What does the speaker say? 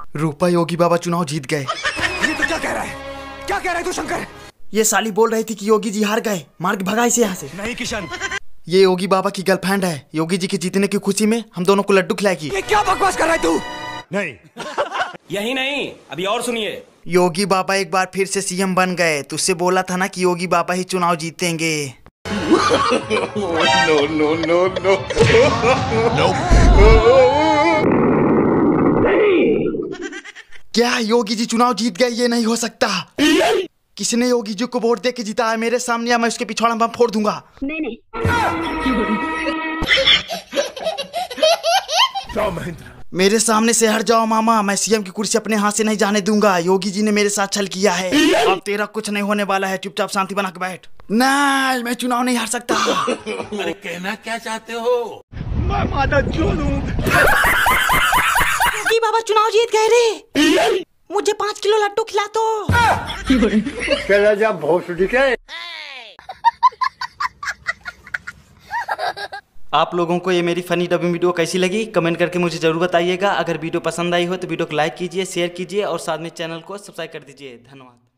रूपा, योगी बाबा चुनाव जीत गए। ये तो क्या कह रहा है? क्या कह रहा है तू शंकर? ये साली बोल रही थी कि योगी जी हार गए, मार के भगा इसे यहाँ से। नहीं किशन, ये योगी बाबा की गर्लफ्रेंड है। योगी जी के जीतने की खुशी में हम दोनों को लड्डू खिलाएगी। ये क्या बकवास कर रहा है तू? नहीं यही नहीं, अभी और सुनिए। योगी बाबा एक बार फिर से सीएम बन गए। तुझसे बोला था ना कि योगी बाबा ही चुनाव जीतेंगे। क्या योगी जी चुनाव जीत गए? ये नहीं हो सकता। किसने योगी जी को वोट दे के जीता है? मेरे सामने या मैं उसके पिछवाड़ा बम फोड़ दूंगा। नहीं मेरे सामने से हट जाओ मामा, मैं सीएम की कुर्सी अपने हाथ से नहीं जाने दूंगा। योगी जी ने मेरे साथ छल किया है। अब तेरा कुछ नहीं होने वाला है, चुपचाप शांति बना के बैठ। नहीं, मैं चुनाव नहीं हार सकता। अरे कहना क्या चाहते हो? मैं माता चोद हूँ। योगी बाबा चुनाव जीत गए रे। मुझे 5 किलो लड्डू खिला दो। चला जा भोसड़ी के। आप लोगों को ये मेरी फनी डबिंग वीडियो कैसी लगी कमेंट करके मुझे जरूर बताइएगा। अगर वीडियो पसंद आई हो तो वीडियो को लाइक कीजिए, शेयर कीजिए और साथ में चैनल को सब्सक्राइब कर दीजिए। धन्यवाद।